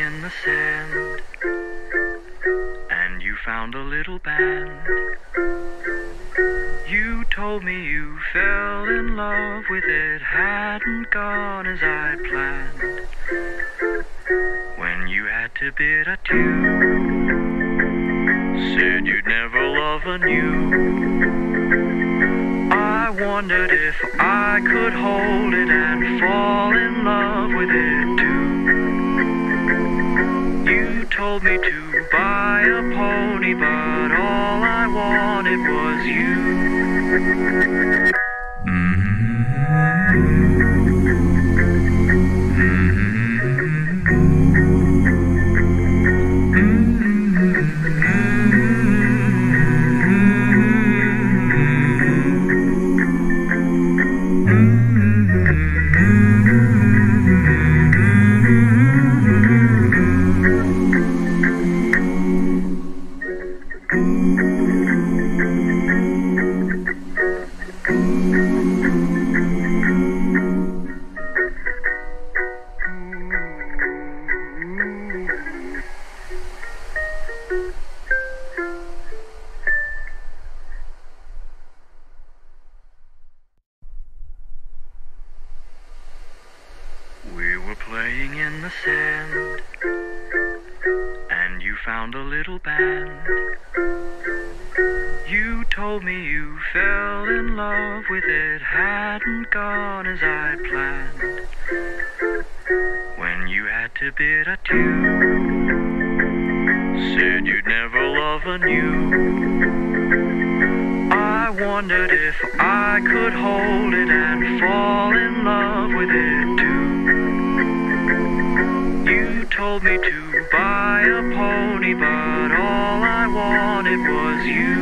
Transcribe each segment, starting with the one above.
in the sand, and you found a little band. You told me you fell in love with it, hadn't gone as I planned. When you had to bid adieu, said you'd never love anew. I wondered if I could hold it and fall in love with it too. You told me to buy a pony, but all I wanted was you. We were playing in the sand, and you found a little band. You told me you fell in love with it, hadn't gone as I planned. When you had to bid adieu, said you'd never love anew. I wondered if I could hold it and fall in love with it too. You told me to buy a pony, but all I wanted was you.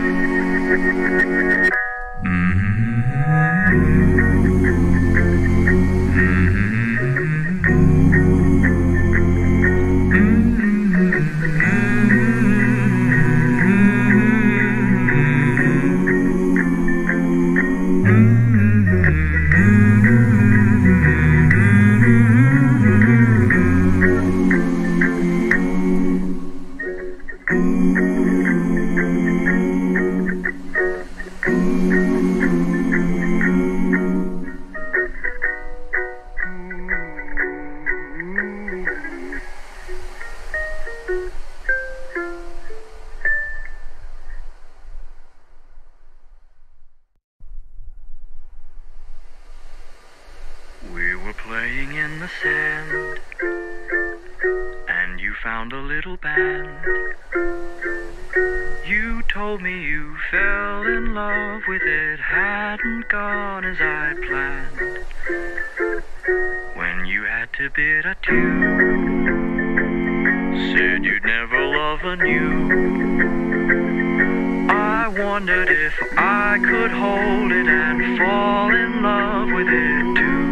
We were playing in the sand, and you found a little band. You told me you fell in love with it, hadn't gone as I planned. When you had to bid adieu, said you'd never love anew. I wondered if I could hold it and fall in love with it too.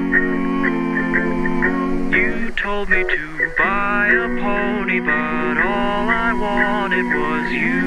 You told me to buy a pony, but all I wanted was you.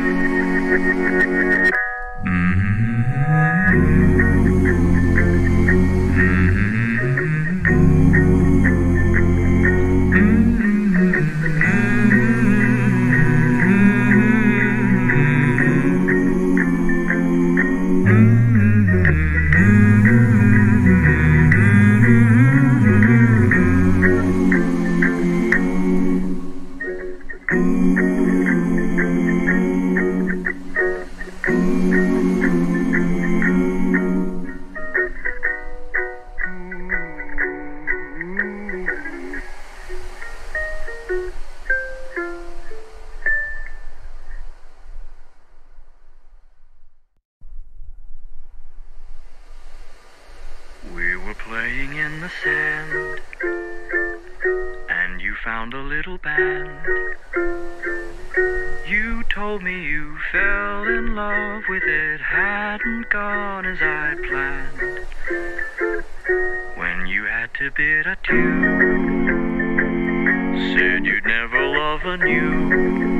We were playing in the sand, and you found a little band. You told me you fell in love with it, hadn't gone as I planned. When you had to bid adieu, said you'd never love anew.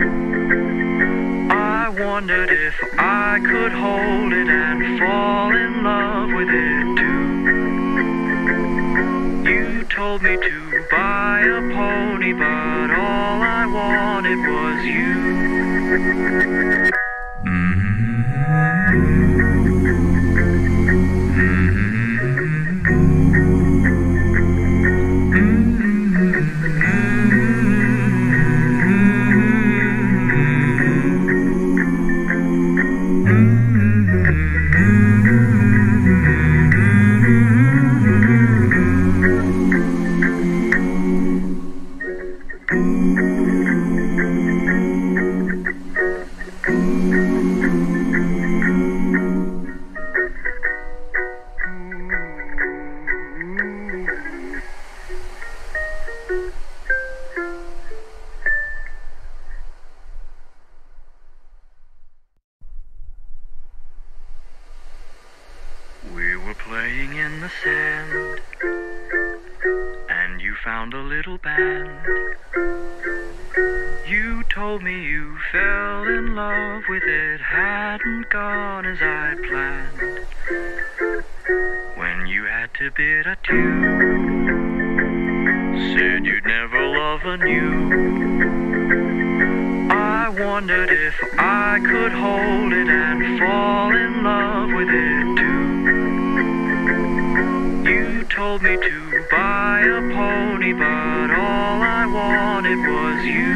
I wondered if I could hold it and fall in love with it too. You told me to buy a pony, but all I wanted was you. We were playing in the sand, and you found a little band. You told me you fell in love with it, hadn't gone as I planned. When you had to bid adieu, said you'd never love anew. I wondered if I could hold it and fall in love with it too. You told me to buy a pony, but all I wanted was you.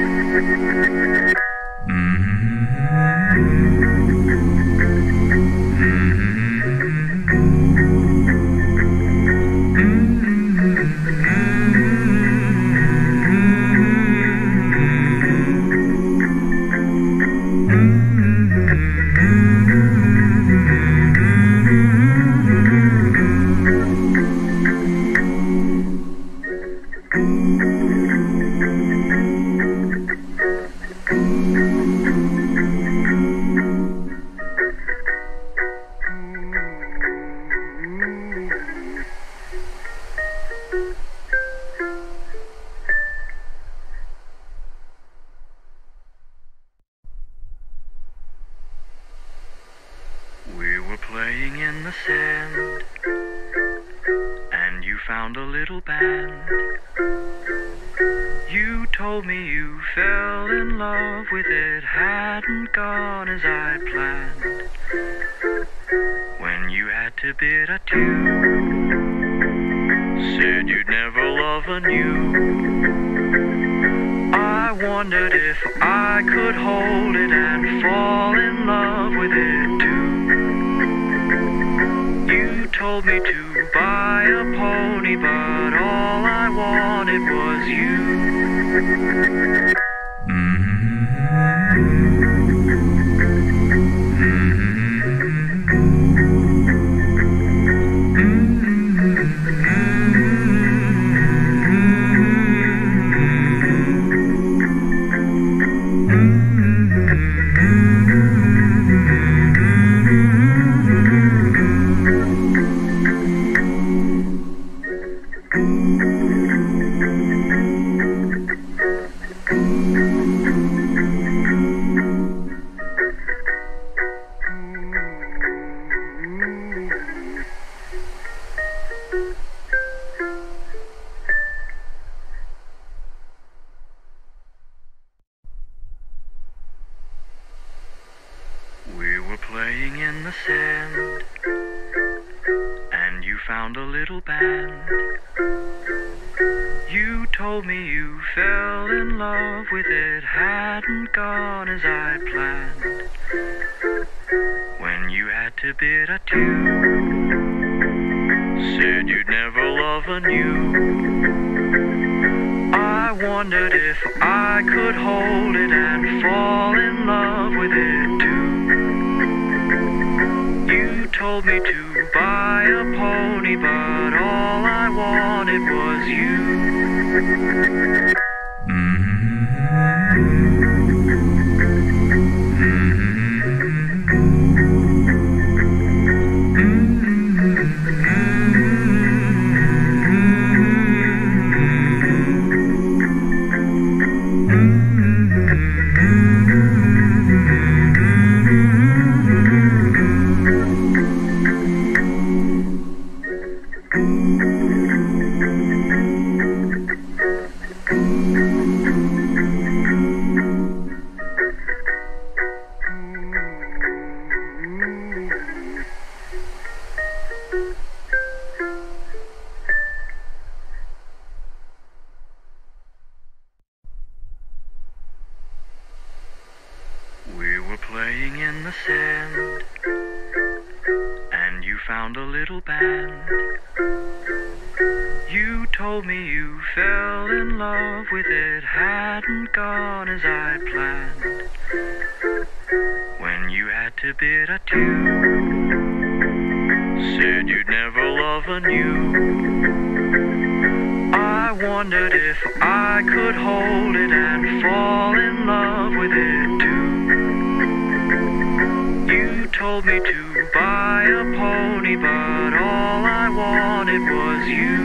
We were playing in the sand, and you found a little band. You told me you fell in love with it, hadn't gone as I planned. When you had to bid adieu, said you'd never love anew. I wondered if I could hold it and fall in love with it too. You told me to buy a pony, but all I wanted was you. We were playing in the sand, and you found a little band. You told me you fell in love with it, hadn't gone as I planned. When you had to bid adieu, said you'd never love anew. I wondered if I could hold it and fall in love with it too. You told me to buy a pony, but all I wanted was you. in the sand, and you found a little band. You told me you fell in love with it, hadn't gone as I planned. When you had to bid adieu, said you'd never love anew. I wondered if I could hold it and fall in love with it too. You told me to buy a pony, but all I wanted was you.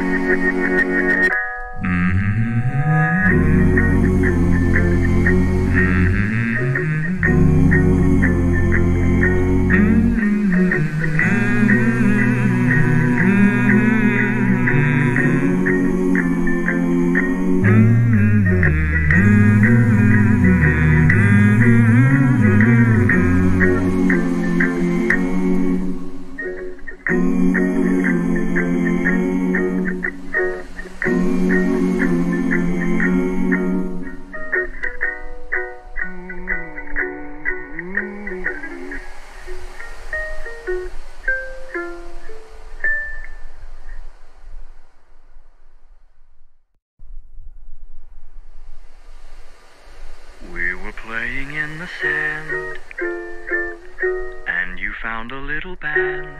We were playing in the sand, and you found a little band.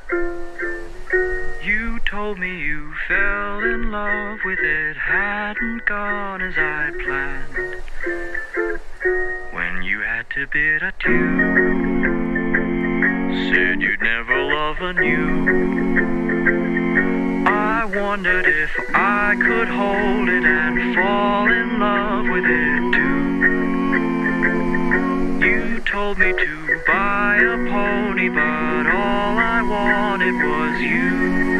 You told me you fell in love with it, hadn't gone as I planned. When you had to bid adieu, said you'd never love anew. I wondered if I could hold it and fall in love with it too. You told me to buy a pony, but all I wanted was you.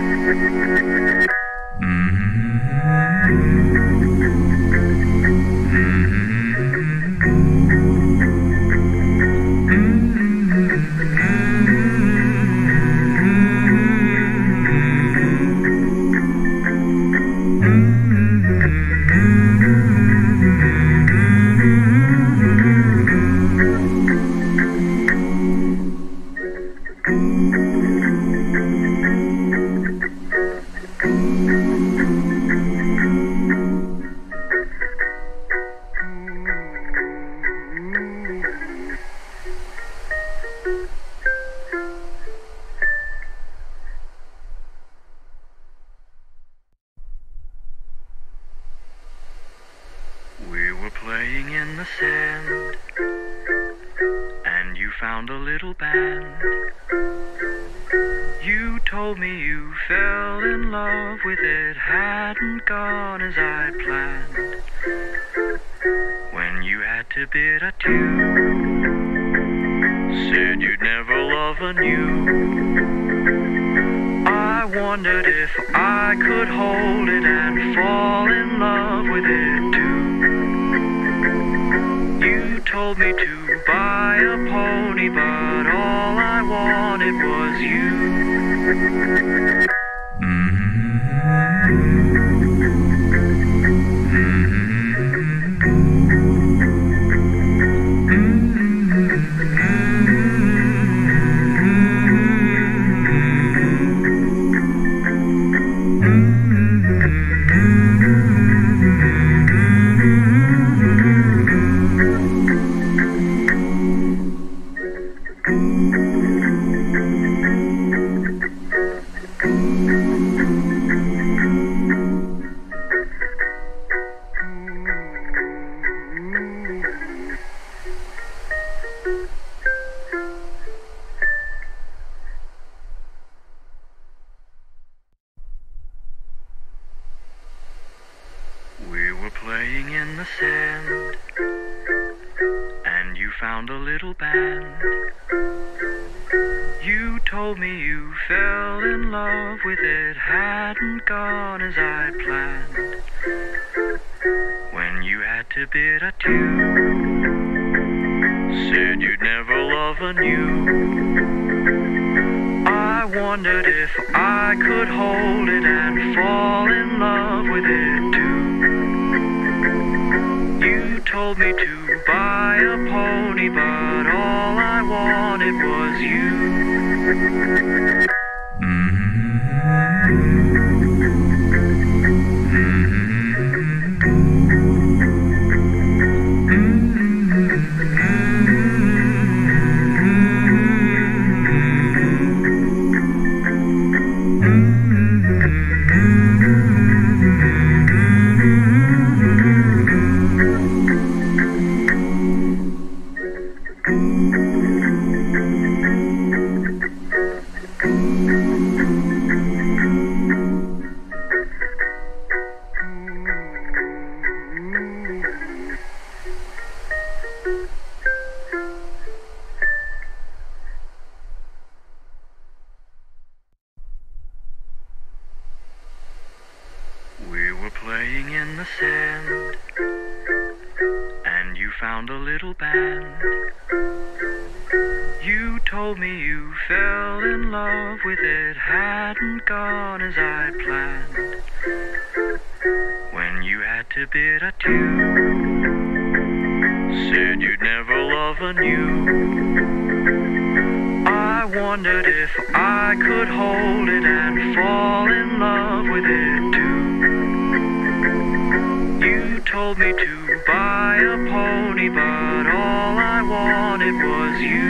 We were playing in the sand, and you found a little band. You told me you fell in love with it, hadn't gone as I planned. When you had to bid adieu, said you'd never love anew. I wondered if I could hold it and fall in love with it too. You told me to buy a pony, but all I wanted was you. We were playing in the sand, and you found a little band. You told me you fell in love with it, hadn't gone as I planned. When you had to bid adieu, said you'd never love anew. I wondered if I could hold it and fall in love with it too. You told me to buy a pony, but all I wanted was you. We were playing in the sand, and you found a little band. You told me you fell in love with it, hadn't gone as I planned. When you had to bid adieu, said you'd never love anew. I wondered if I could hold it and fall in love with it too. You told me to buy a pony, but all I wanted was you.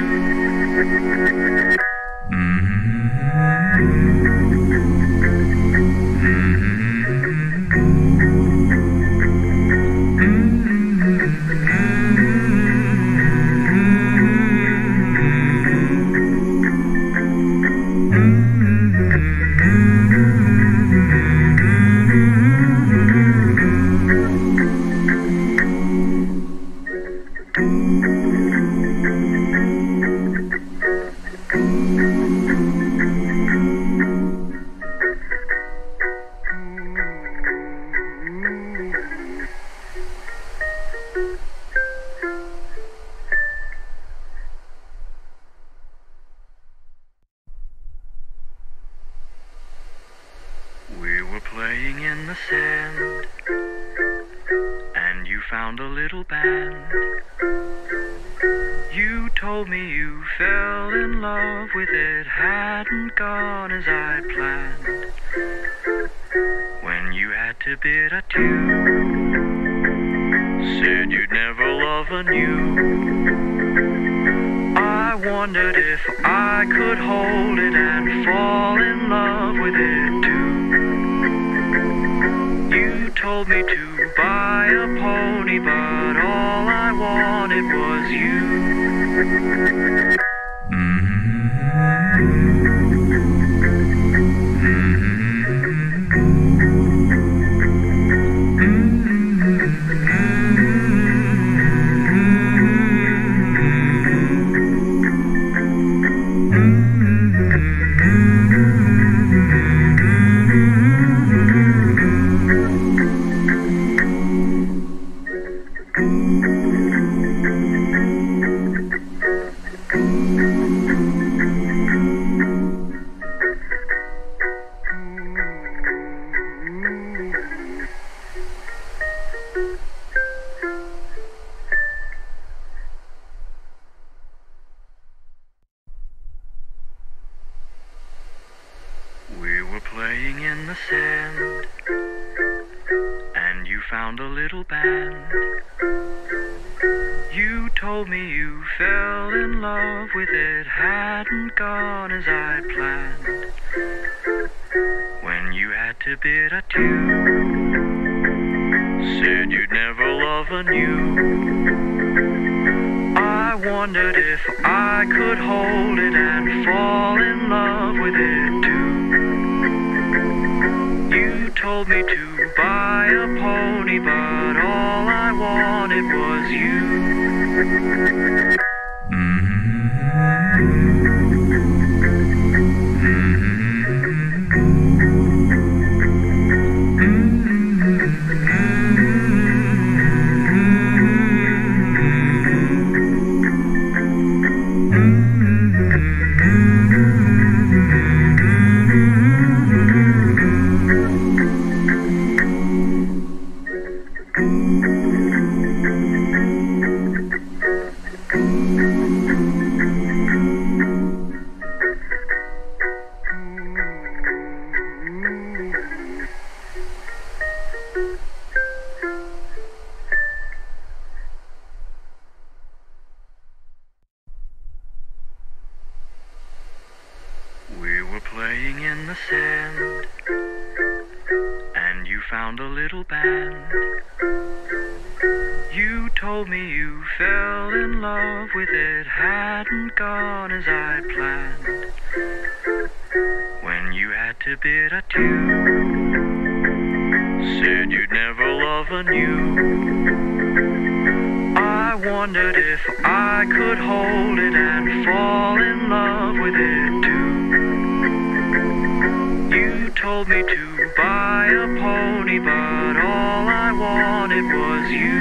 We were playing in the sand, and you found a little band. You told me you fell in love with it, hadn't gone as I planned. When you had to bid adieu, said you'd never love anew. I wondered if I could hold it and fall in love with it too. You told me to buy a pony, but all I wanted was you. We were playing in the sand, and you found a little band. You told me you fell in love with it, hadn't gone as I planned. When you had to bid adieu, said you'd never love anew. I wondered if I could hold it and fall in love with it too. You told me to buy a pony, but all I wanted was you. playing in the sand, and you found a little band. You told me you fell in love with it, hadn't gone as I planned. When you had to bid adieu, said you'd never love anew. I wondered if I could hold it and fall in love with it too. You told me to buy a pony, but all I wanted was you.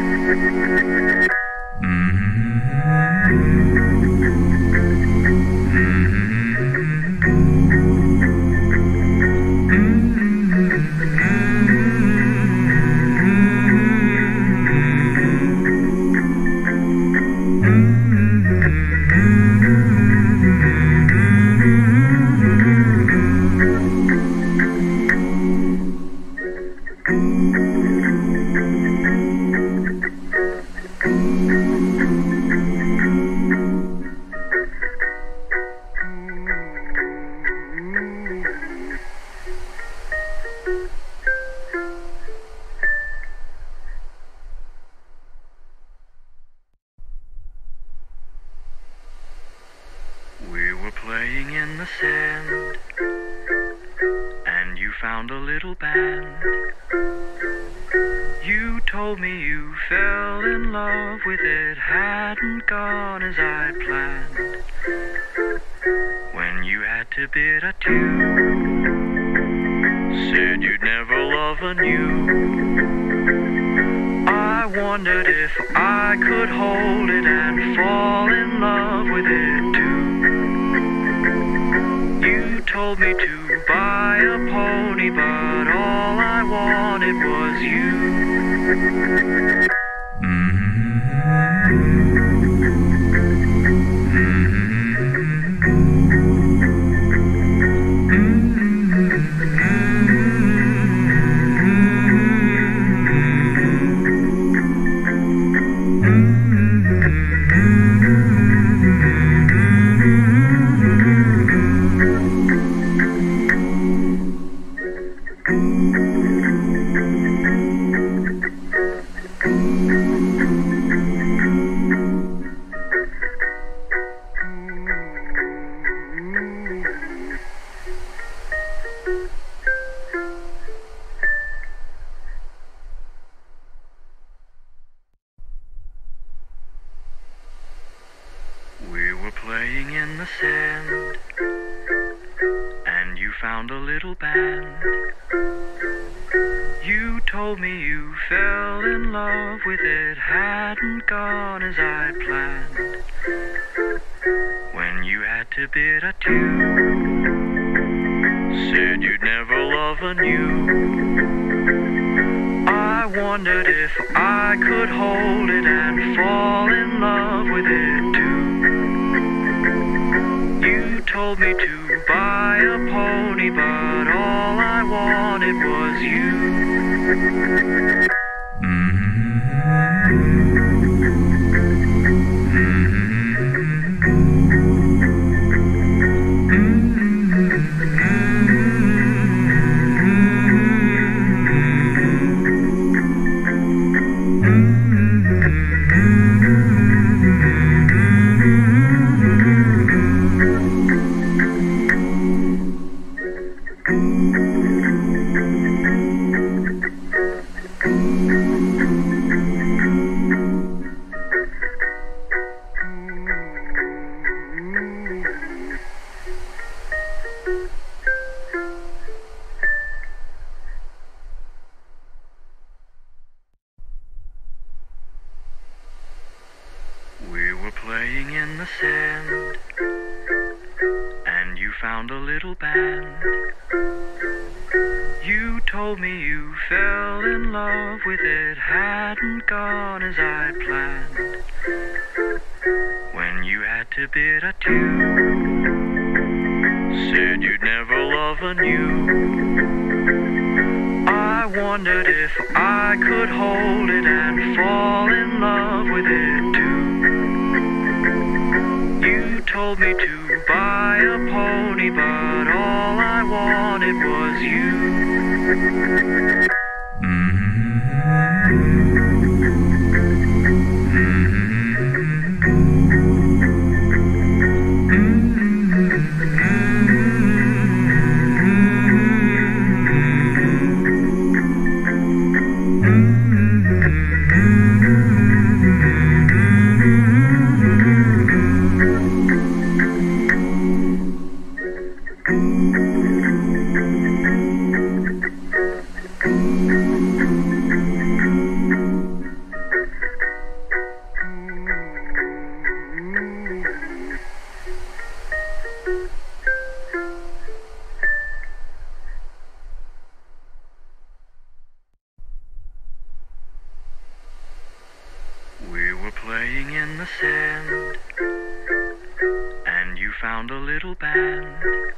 We were playing in the sand, and you found a little band. You told me you fell in love with it, hadn't gone as I planned. When you had to bid adieu, said you'd never love anew. I wondered if I could hold it and fall in love with it too. You told me to buy a pony, but all I wanted was you. We were playing in the sand, and you found a little band. You told me you fell in love with it, hadn't gone as I planned. When you had to bid adieu, said you'd never love anew. I wondered if I could hold it and fall in love with it too. You told me to buy a pony, but all I wanted was you. We were playing in the sand, and you found a little band. You told me you fell in love with it, hadn't gone as I planned. When you had to bid adieu, said you'd never love anew. I wondered if I could hold it and fall in love with it too. You told me to buy a pony, but all I wanted was you. We were playing in the sand, and you found a little band.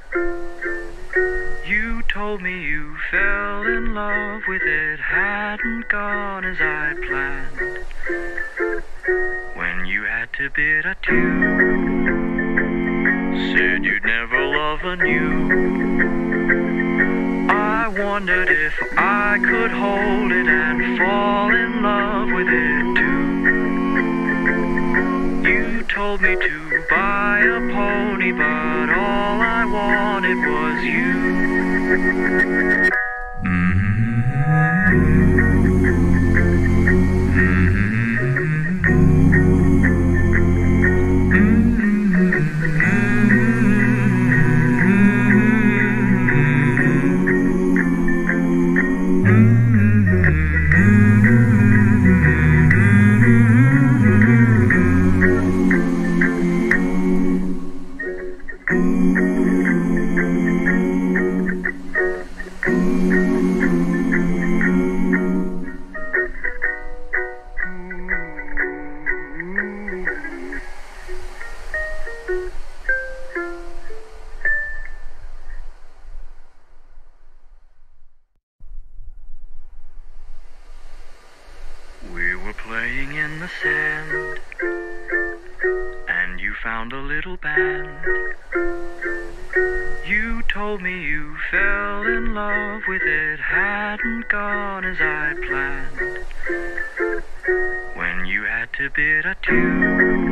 You told me you fell in love with it, hadn't gone as I planned. When you had to bid adieu, said you'd never love anew. I wondered if I could hold it and fall in love with it too. You told me to buy a pony, but all I wanted was you. We were playing in the sand, and you found a little band. You told me you fell in love with it, hadn't gone as I planned. When you had to bid adieu,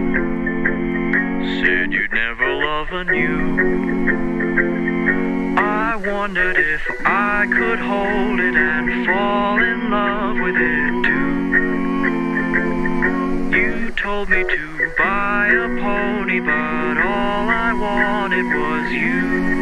said you'd never love anew. I wondered if I could hold it and fall in love with it too. You told me to buy a pony, but all I wanted was you.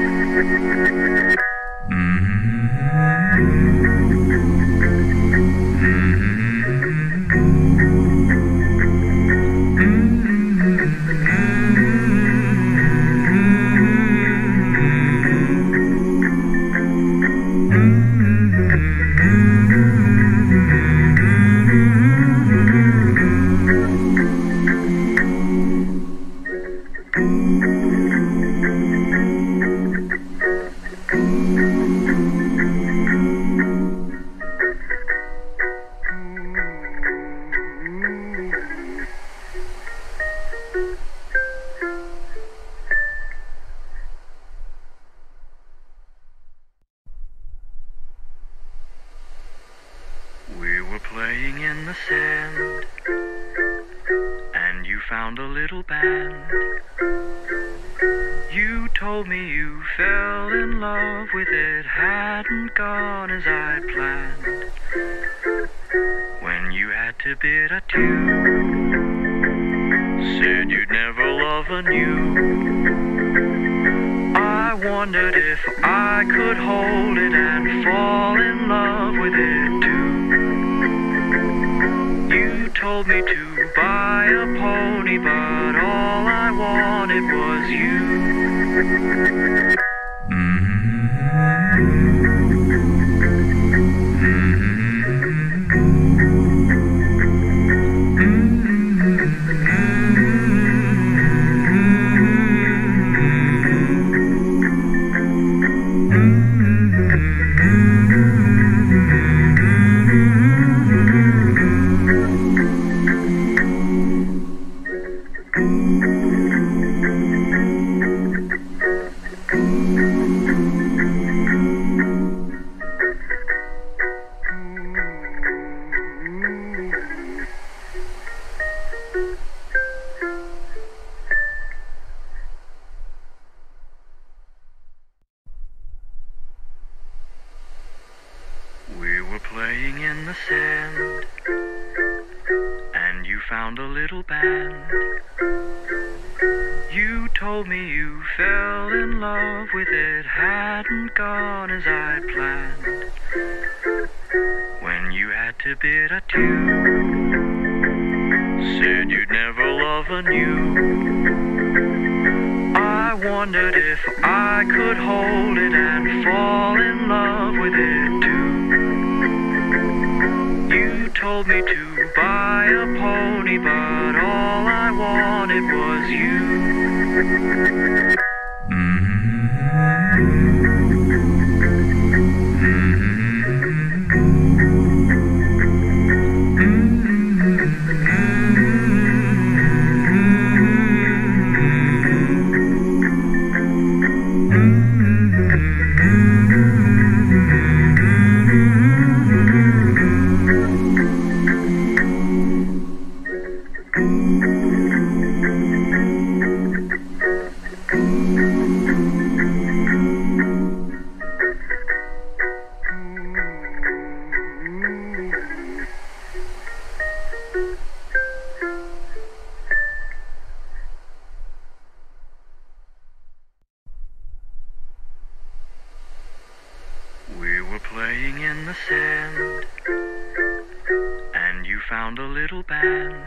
We were playing in the sand, and you found a little band. You told me you fell in love with it, hadn't gone as I planned. When you had to bid adieu, said you'd never love anew. I wondered if I could hold it and fall in love with it too. You told me to buy a pony, but all I wanted was you. were playing in the sand, and you found a little band. You told me you fell in love with it, hadn't gone as I planned. When you had to bid adieu, said you'd never love anew. I wondered if I could hold it and fall in love with it too. You told me to buy a pony, but all I wanted was you. We were playing in the sand, and you found a little band.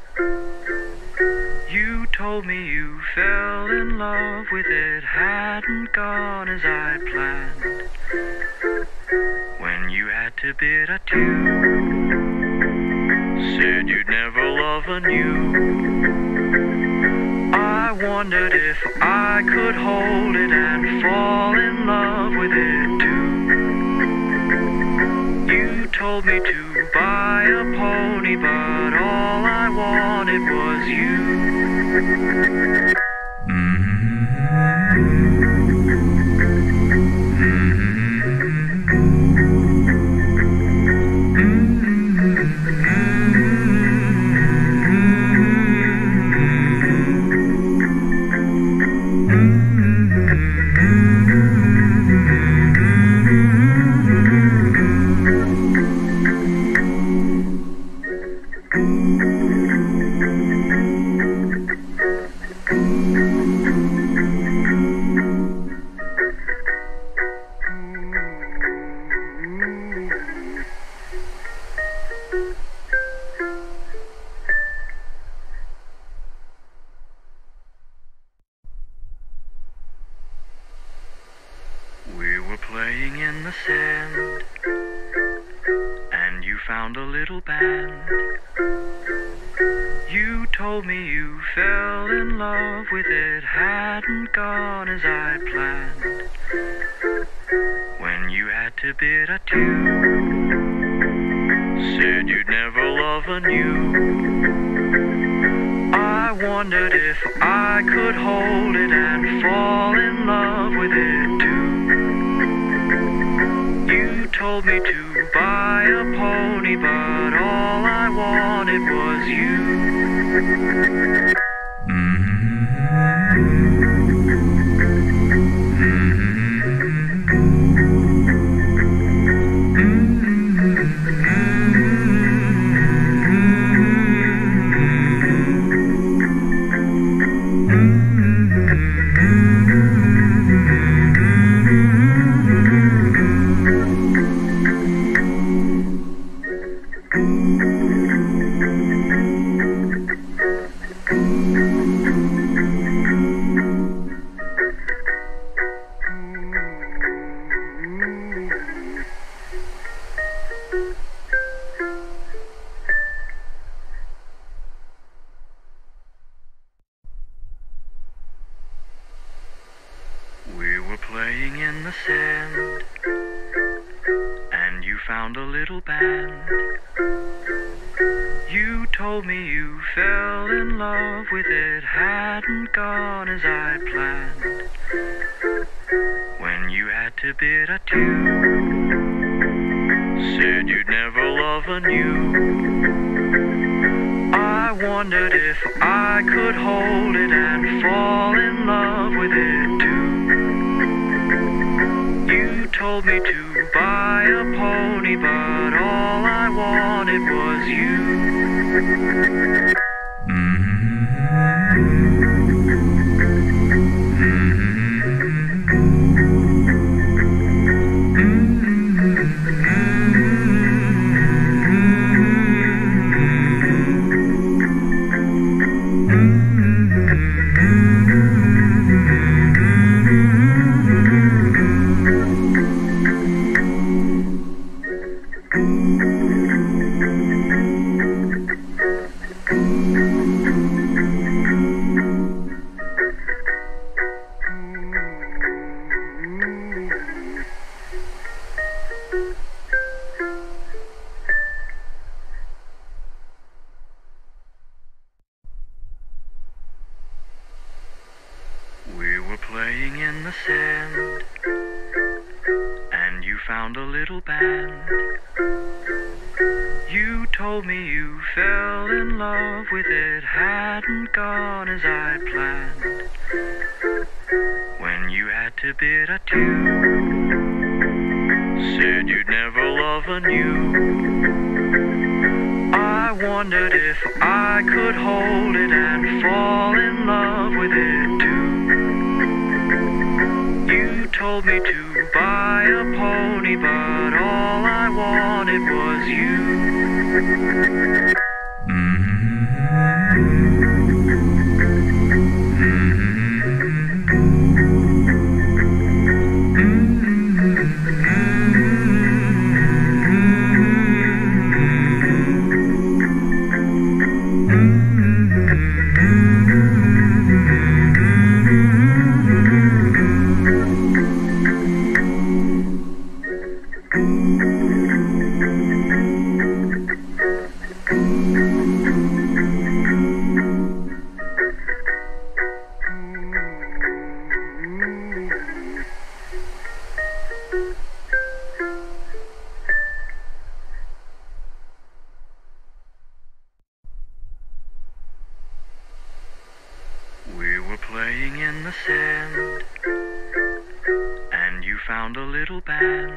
You told me you fell in love with it, hadn't gone as I planned. When you had to bid adieu, said you'd never love anew. I wondered if I could hold it and fall in love with it too. You told me to buy a pony, but all I wanted was you. We were playing in the sand, and you found a little band. You told me you fell in love with it, hadn't gone as I planned. When you had to bid adieu, said you'd never love anew. I wondered if I could hold it and fall in love with it too. You told me to buy a pony, but all I wanted was you. We were playing in the sand, and you found a little band. You told me you fell in love with it, hadn't gone as I planned. When you had to bid adieu, said you'd never love anew. I wondered if I could hold it and fall in love with it too. You told me to buy a pony, but all I wanted was you. We were playing in the sand, and you found a little band. You told me you fell in love with it, hadn't gone as I planned. When you had to bid adieu, said you'd never love anew. I wondered if I could hold it and fall in love with it too. You told me to buy a pony, but all I wanted was you. We were playing in the sand, and you found a little band.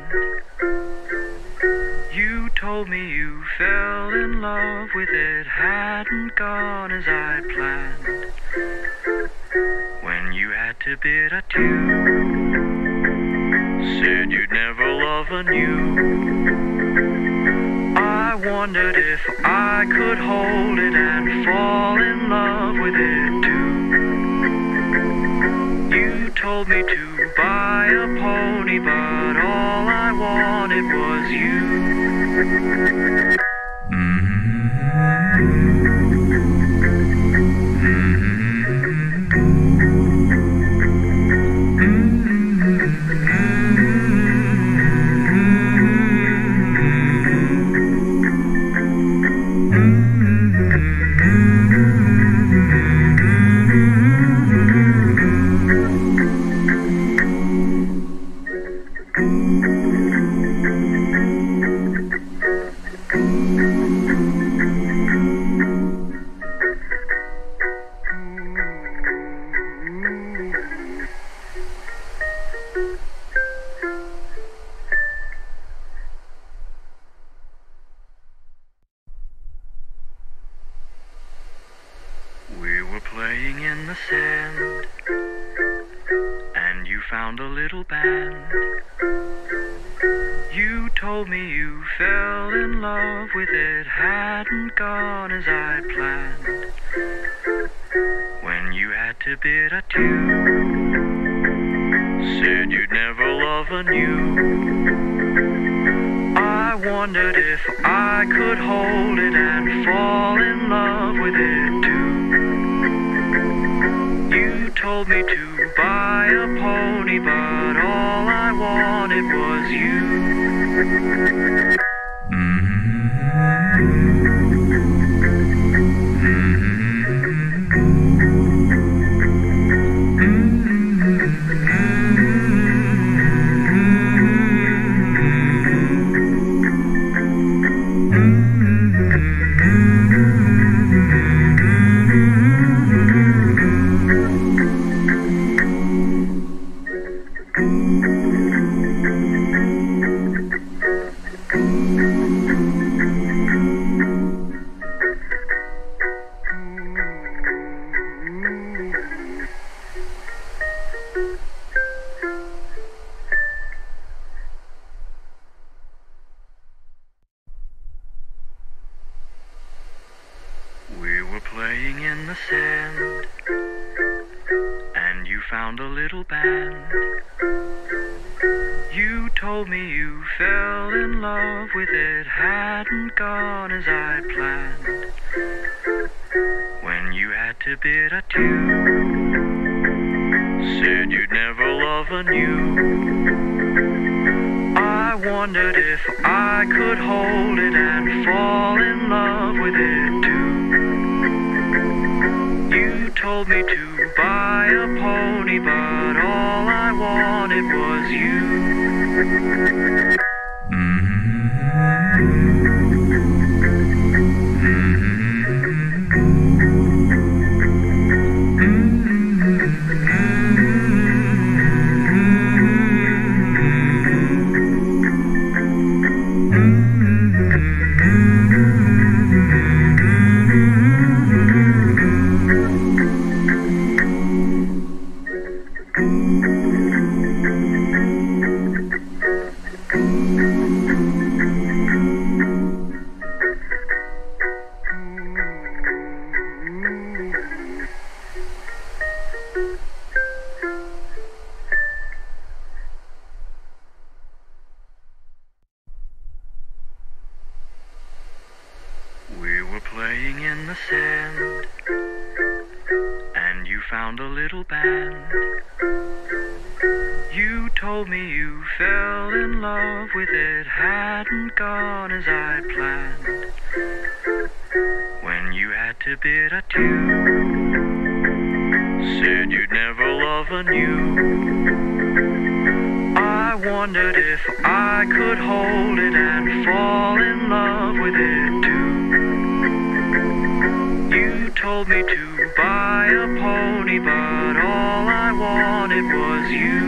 You told me you fell in love with it, hadn't gone as I planned. When you had to bid adieu, said you'd never love anew. I wondered if I could hold it and fall in love with it too. You told me to buy a pony, but all I wanted was you. We were playing in the sand, and you found a little band. You told me you fell in love with it, hadn't gone as I planned. When you had to bid adieu, said you'd never love anew. I wondered if I could hold it and fall in love with it too. You told me to buy a pony, but all I wanted was you. the sand, and you found a little band. You told me you fell in love with it, hadn't gone as I planned. When you had to bid adieu, said you'd never love anew. I wondered if I could hold it and fall in love with it too. You told me to buy a pony, but all I wanted was you. We were playing in the sand, and you found a little band. You told me you fell in love with it, hadn't gone as I planned. When you had to bid adieu, said you'd never love anew. I wondered if I could hold it and fall in love with it too. You told me to buy a pony, but all I wanted was you.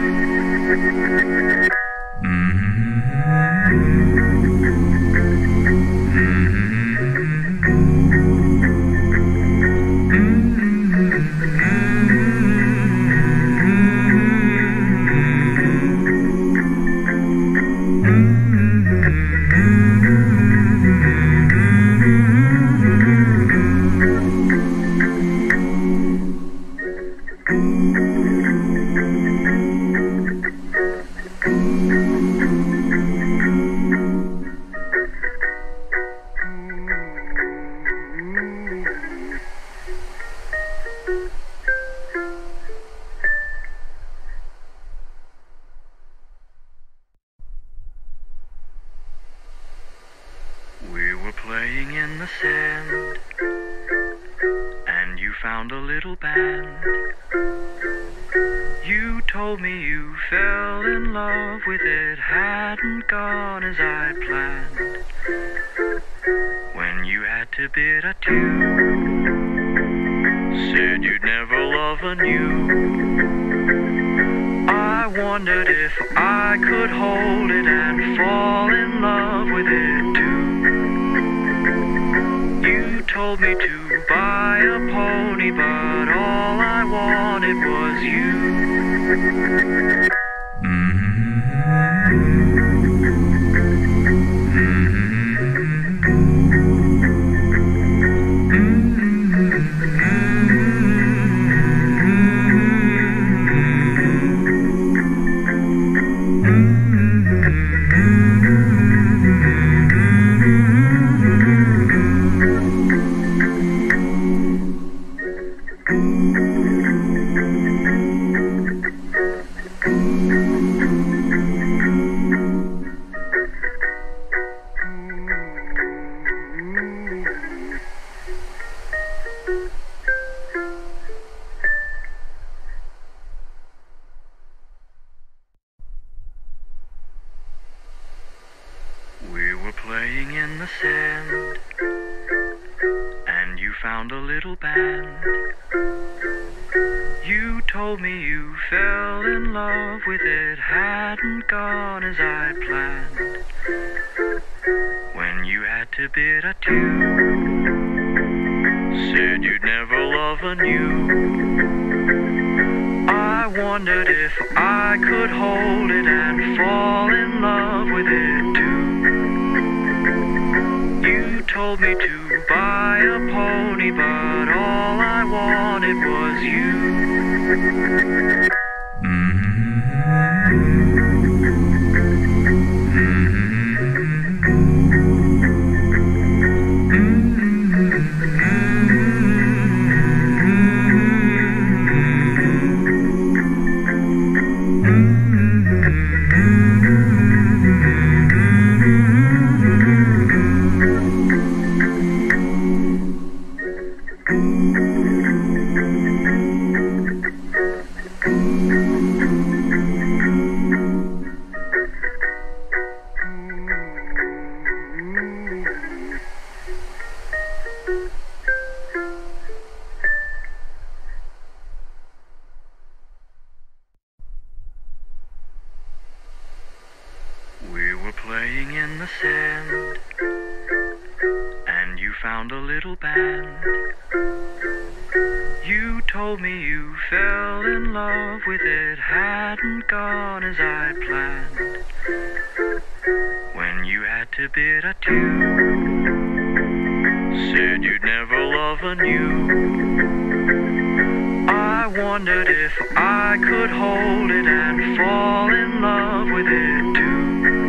We were playing in the sand, and you found a little band. You told me you fell in love with it, hadn't gone as I planned. When you had to bid adieu, said you'd never love anew. I wondered if I could hold it and fall in love with it too. You told me to buy a pony, but all I wanted was you. We were playing in the sand, and you found a little band. You told me you fell in love with it, hadn't gone as I planned. When you had to bid adieu, said you'd never love anew. I wondered if I could hold it and fall in love with it too. You told me to buy a pony, but all I wanted wanted was you. We were playing in the sand, and you found a little band. You told me you fell in love with it, hadn't gone as I planned. When you had to bid adieu, said you'd never love anew. I wondered if I could hold it and fall in love with it too.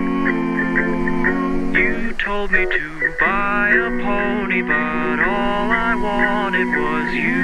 You told me to buy a pony, but all I wanted was you.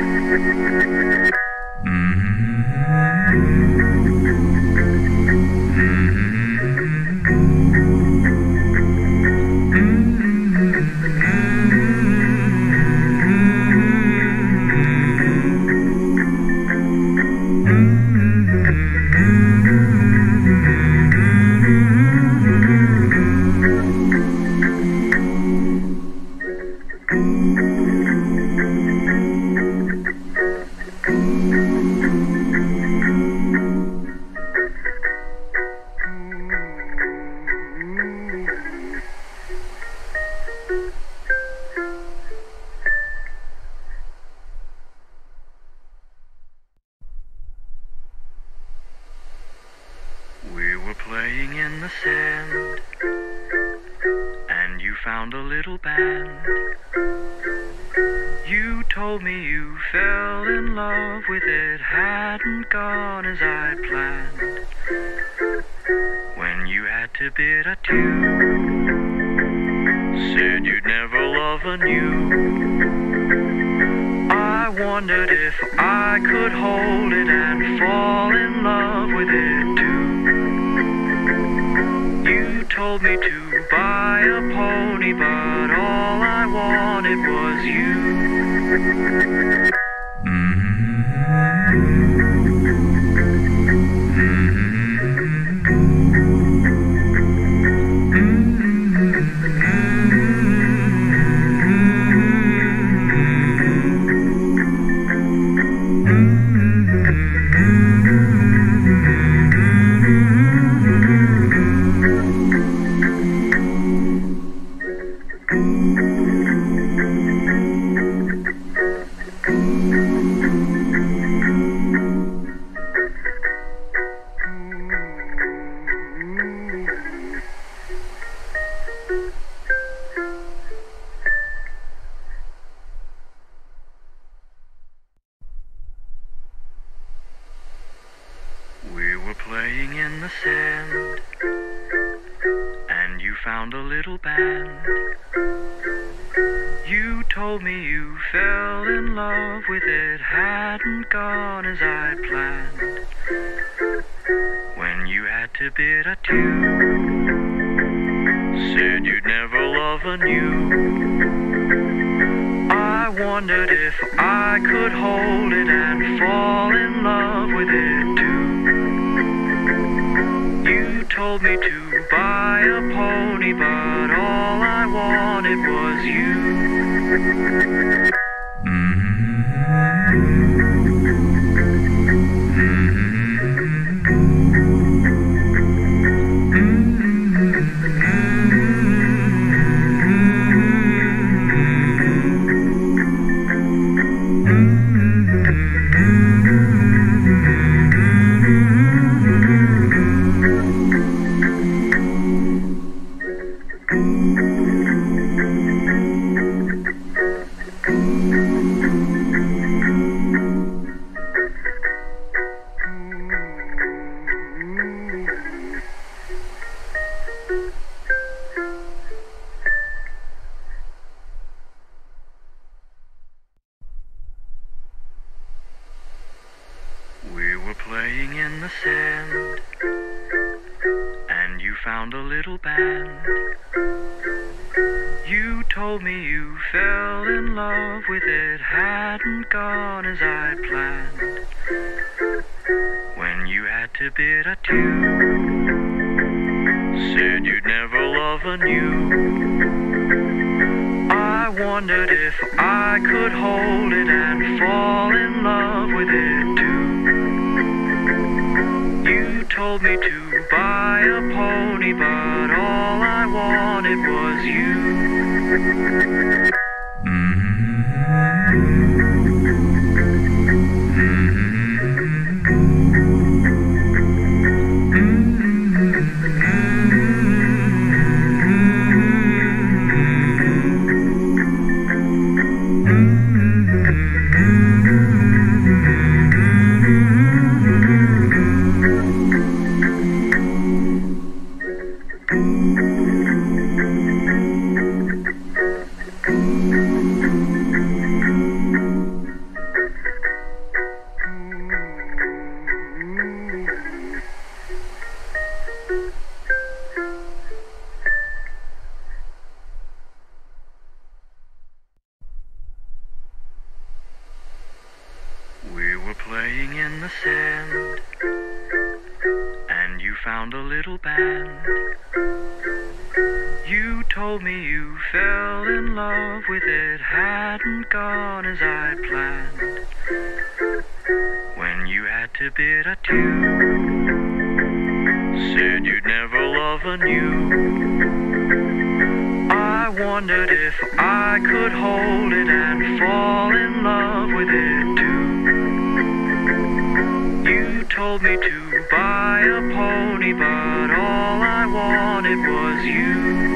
We were playing in the sand, and you found a little band. You told me you fell in love with it, hadn't gone as I planned. When you had to bid adieu, said you'd never love anew. I wondered if I could hold it and fall in love with it too. You told me to buy a pony, but all I wanted was you. We were playing in the sand, and you found a little band. You told me you fell in love with it, hadn't gone as I planned. When you had to bid adieu, said you'd never love anew. I wondered if I could hold it and fall in love with it too. You told me to buy a pony, but all I wanted was you. in the sand, and you found a little band. You told me you fell in love with it, hadn't gone as I planned. When you had to bid adieu, said you'd never love anew. I wondered if I could hold it and fall in love with it too. You told me to buy a pony, but all I wanted was you. We were playing in the sand, and you found a little band. You told me you fell in love with it, hadn't gone as I planned. When you had to bid adieu, said you'd never love anew. I wondered if I could hold it and fall in love with it too. You told me to buy a pony, but all I wanted was you.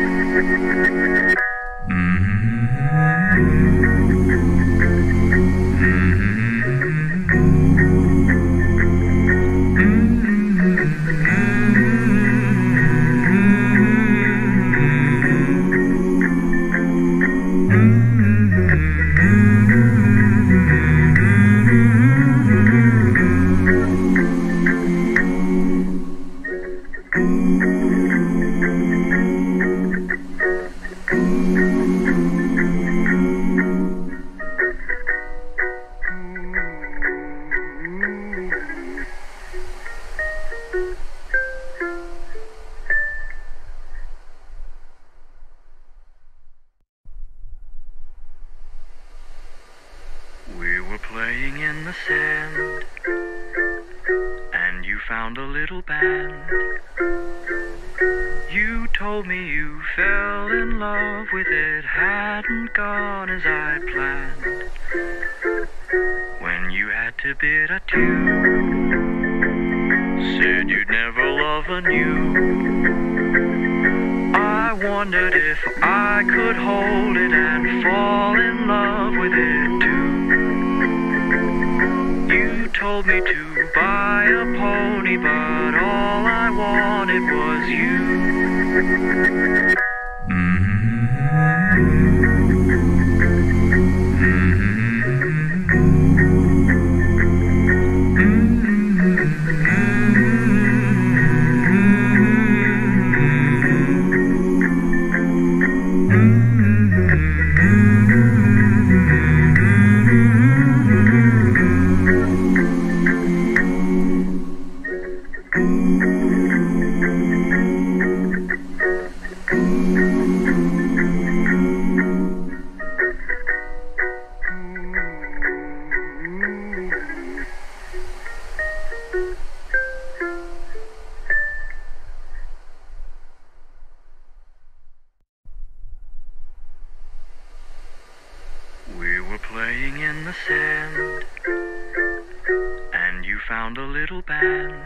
We were playing in the sand, and you found a little band. You told me you fell in love with it, hadn't gone as I planned. When you had to bid adieu, said you'd never love anew. I wondered if I could hold it and fall in love with it too. You told me to buy a pony, but all I wanted was you. We were playing in the sand, and you found a little band.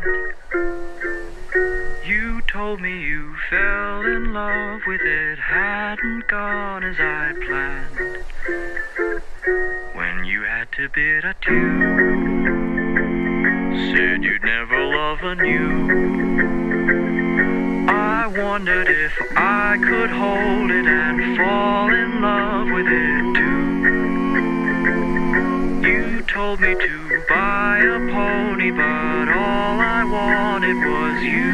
You told me you fell in love with it, hadn't gone as I planned. When you had to bid adieu, said you'd never love anew. I wondered if I could hold it and fall in love with it too. You told me to buy a pony, but all I wanted was you.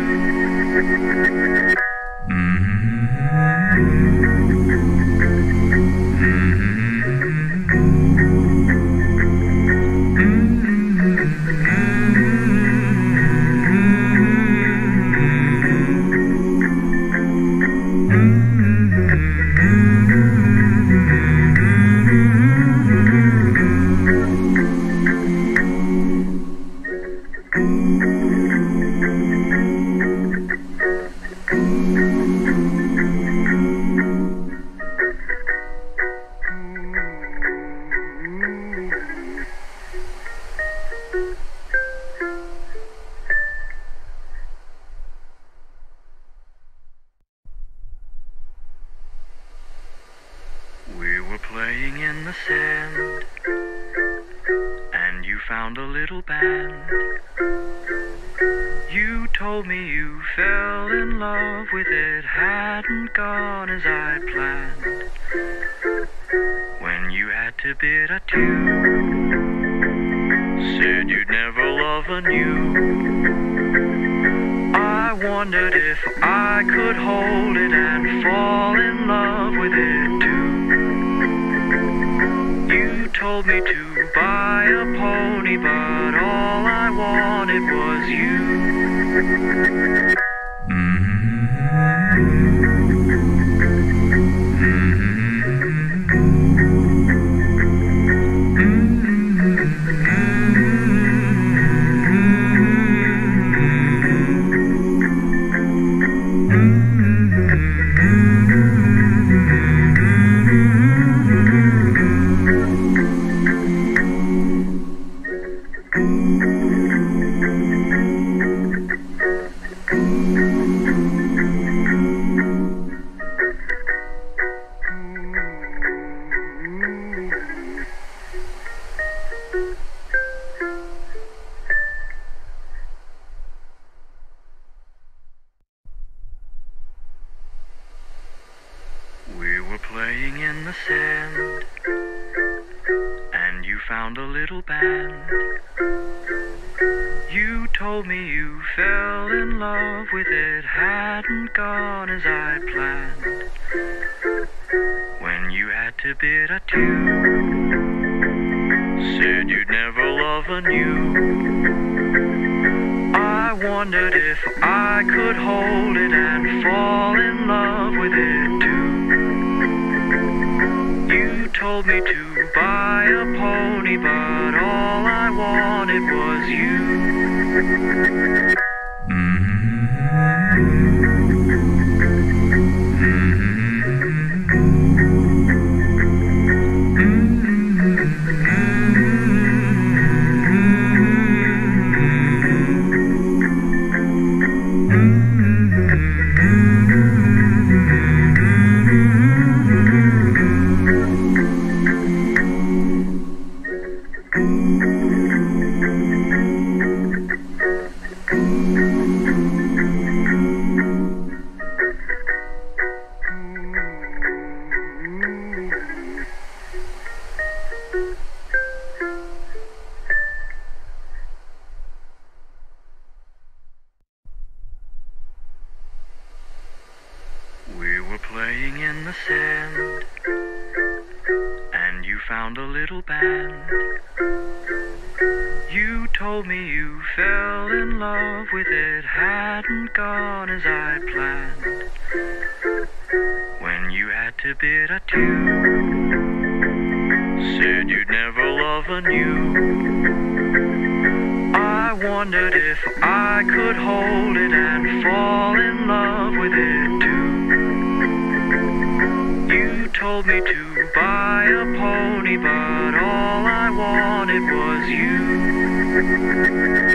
We were playing in the sand, and you found a little band. You told me you fell in love with it, hadn't gone as I planned. When you had to bid adieu, said you'd never love anew. I wondered if I could hold it and fall in love with it too. You told me to buy a pony, but all I wanted was you. We were playing in the sand, and you found a little band. You told me you fell in love with it, hadn't gone as I planned. When you had to bid adieu, said you'd never love anew. I wondered if I could hold it and fall in love with it too. You told me to buy a pony, but all I wanted was you. We were playing in the sand, and you found a little band. You told me you fell in love with it, hadn't gone as I planned. When you had to bid adieu, said you'd never love anew. I wondered if I could hold it and fall in love with it too. You told me to buy a pony, but all I wanted was you.